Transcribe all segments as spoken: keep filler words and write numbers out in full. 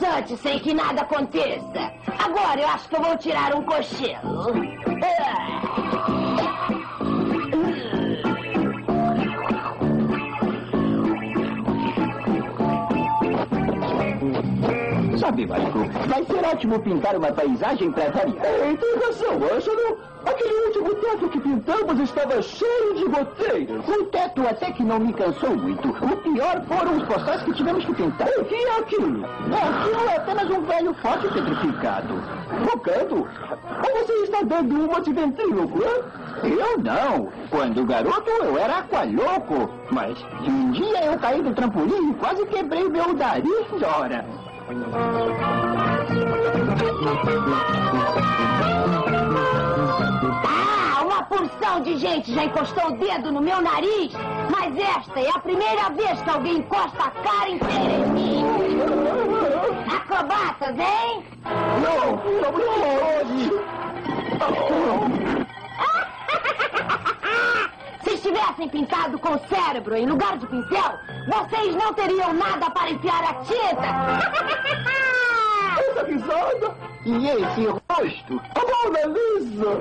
interessante sem que nada aconteça. Agora eu acho que eu vou tirar um cochilo. Sabe, Marco, vai ser ótimo pintar uma paisagem pra variar. É, tem razão, Ângelo. Aquele último teto que pintamos estava cheio de goteiras. O teto até que não me cansou muito. O pior foram os postais que tivemos que pintar. O que é aquilo? Aquilo é apenas um velho forte petrificado. Tocando? Ou você está dando uma de ventríloco, hein? Eu não. Quando garoto eu era aqualhoco. Mas um dia eu caí do trampolim e quase quebrei meu nariz, ora. Ah, uma porção de gente já encostou o dedo no meu nariz, mas esta é a primeira vez que alguém encosta a cara inteira em mim. Acrobatas, hein? Não, não pode. Se estivessem pintado com cérebro em lugar de pincel, vocês não teriam nada para enfiar a tinta. Essa risada E esse rosto? A Mona Lisa.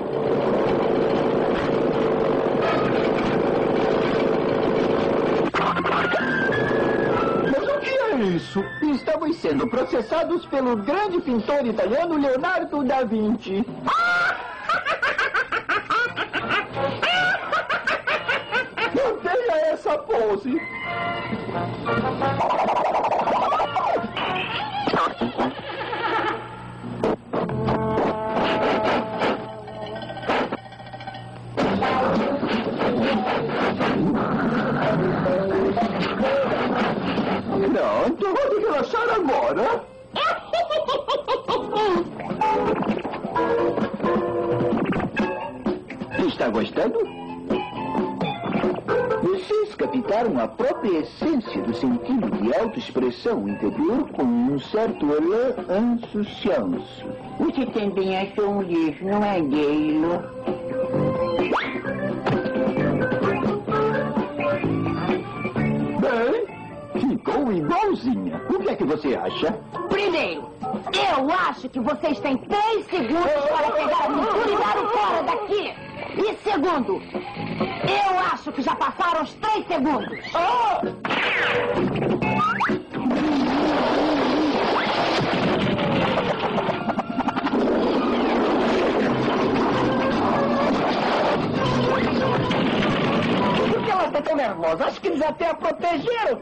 Mas o que é isso? Estamos sendo processados pelo grande pintor italiano Leonardo da Vinci. Mantenha essa pose. Pronto, pode relaxar agora. Está gostando? Vocês captaram a própria essência do sentido de autoexpressão interior com um certo elan insouciance. Você também achou um lixo, não é, Gaylo? Bem, ficou igualzinha. O que é que você acha? Primeiro, eu acho que vocês têm três segundos para pegar a pintura e dar o fora daqui. E segundo, eu acho que já passaram os três segundos. Por que ela está tão nervosa? Acho que eles até a protegeram.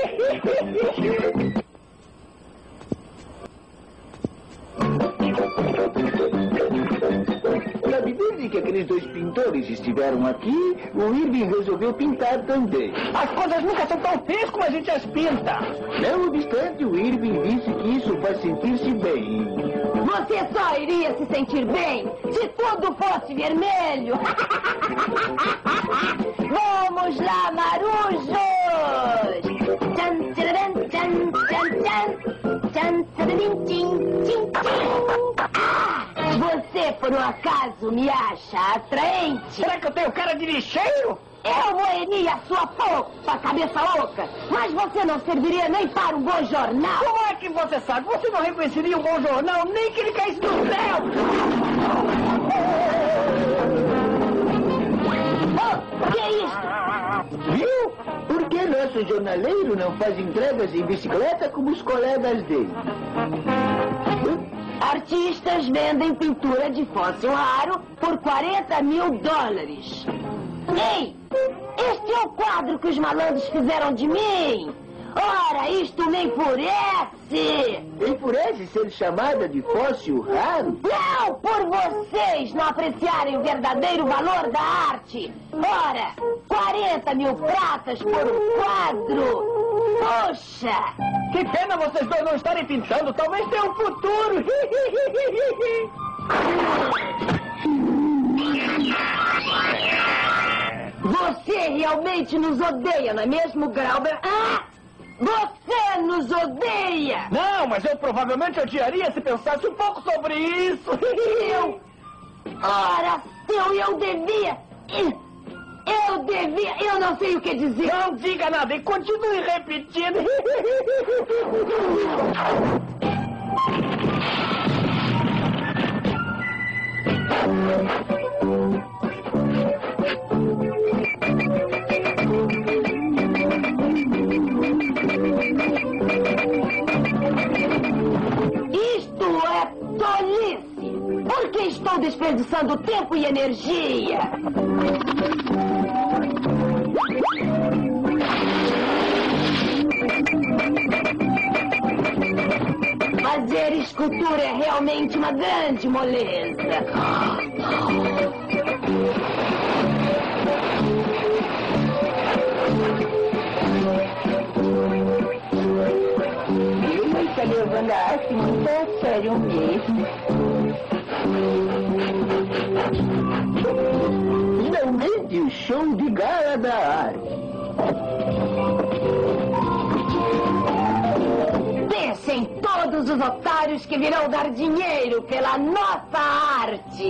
Sabe, desde que aqueles dois pintores estiveram aqui, o Irving resolveu pintar também. As coisas nunca são tão feias como a gente as pinta. Não obstante, o Irving disse que isso faz sentir-se bem. Você só iria se sentir bem se tudo fosse vermelho. Vamos lá, marujos! Tchan, tcharam, tchan, tchan, tchan. Tchan, tcharam, tchim, tchim, tchim. Ah, você, por um acaso, me acha atraente? Será que eu tenho cara de lixeiro? Eu moeria sua polpa, cabeça louca, mas você não serviria nem para um bom jornal. Como é que você sabe? Você não reconheceria um bom jornal nem que ele caísse do céu. Oh, que é isso? Viu? Por que nosso jornaleiro não faz entregas em bicicleta como os colegas dele? Artistas vendem pintura de fóssil raro por quarenta mil dólares. Ei, este é o quadro que os malandros fizeram de mim. Ora, isto me enfurece. Enfurece ser chamada de fóssil raro? Não, por vocês não apreciarem o verdadeiro valor da arte. Ora, quarenta mil pratas por um quadro. Poxa! Que pena vocês dois não estarem pintando. Talvez tenha um futuro. Você realmente nos odeia, não é mesmo, Grauber? Ah! Você nos odeia! Não, mas eu provavelmente odiaria se pensasse um pouco sobre isso. Eu... Ora, seu, eu devia... Eu devia... Eu não sei o que dizer. Não diga nada e continue repetindo. Por que estou desperdiçando tempo e energia? Fazer escultura é realmente uma grande moleza. Ele está levando a arte muito a sério mesmo. Finalmente o show de gala da arte. Pensem em todos os otários que virão dar dinheiro pela nossa arte.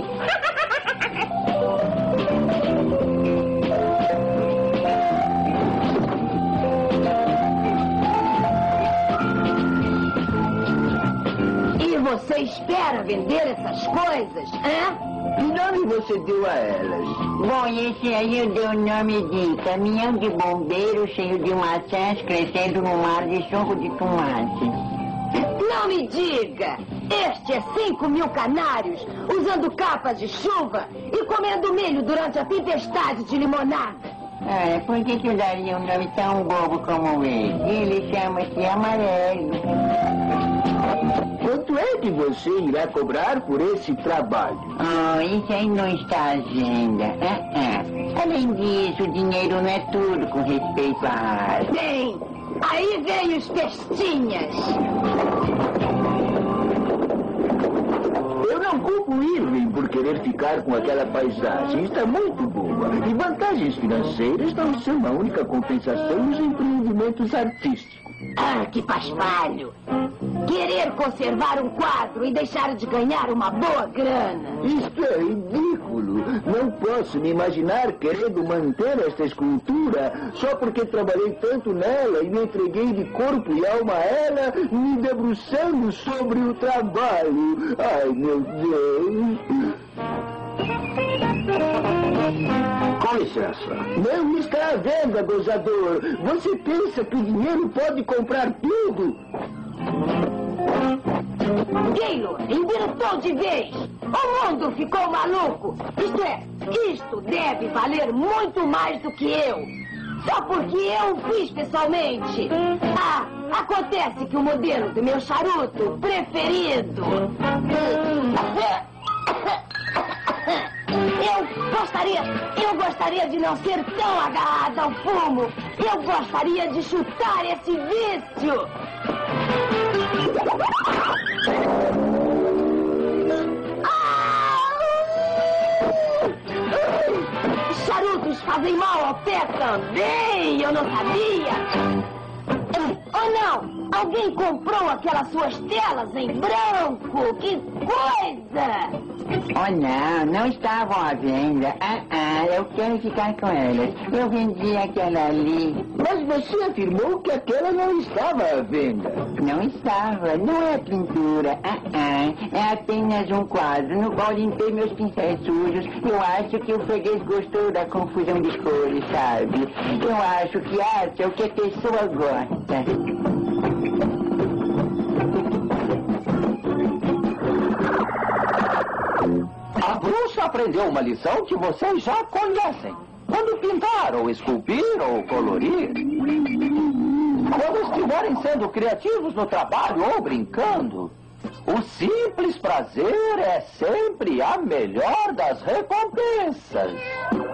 E você espera vender essas coisas, hã? Que nome você deu a elas? Bom, esse aí eu dei o nome de caminhão de bombeiro cheio de maçãs crescendo no mar de suco de tomate. Não me diga! Este é cinco mil canários usando capas de chuva e comendo milho durante a tempestade de limonada. Ah, por que que eu daria um nome tão bobo como esse? Ele chama-se Amarelo. Quanto é que você irá cobrar por esse trabalho? Oh, isso aí não está à agenda. Ah, ah. Além disso, o dinheiro não é tudo com respeito à arte. Bem, aí vem os pestinhas. Eu não culpo o Irving por querer ficar com aquela paisagem. Está muito boa. E vantagens financeiras não são a única compensação nos empreendimentos artísticos. Ah, que paspalho! Querer conservar um quadro e deixar de ganhar uma boa grana. Isto é ridículo. Não posso me imaginar querendo manter esta escultura só porque trabalhei tanto nela e me entreguei de corpo e alma a ela, me debruçando sobre o trabalho. Ai, meu Deus. Com licença. Não está à venda, gozador. Você pensa que o dinheiro pode comprar tudo? Gaylord endireitou de vez. O mundo ficou maluco. Isto é, isto deve valer muito mais do que eu. Só porque eu o fiz pessoalmente. Ah, acontece que o modelo do meu charuto preferido... Eu gostaria, eu gostaria de não ser tão agarrada ao fumo. Eu gostaria de chutar esse vício. Ah! Charutos fazem mal ao pé também, eu não sabia. Oh, não! Alguém comprou aquelas suas telas em branco! Que coisa! Oh, não, não estavam à venda. Ah, ah, eu quero ficar com elas. Eu vendi aquela ali. Mas você afirmou que aquela não estava à venda. Não estava, não é pintura. Ah, ah, é apenas um quadro no qual limpei meus pincéis sujos. Eu acho que o freguês gostou da confusão de cores, sabe? Eu acho que arte é o que a pessoa gosta. A bruxa aprendeu uma lição que vocês já conhecem. Quando pintar, ou esculpir, ou colorir. Quando estiverem sendo criativos no trabalho ou brincando, o simples prazer é sempre a melhor das recompensas.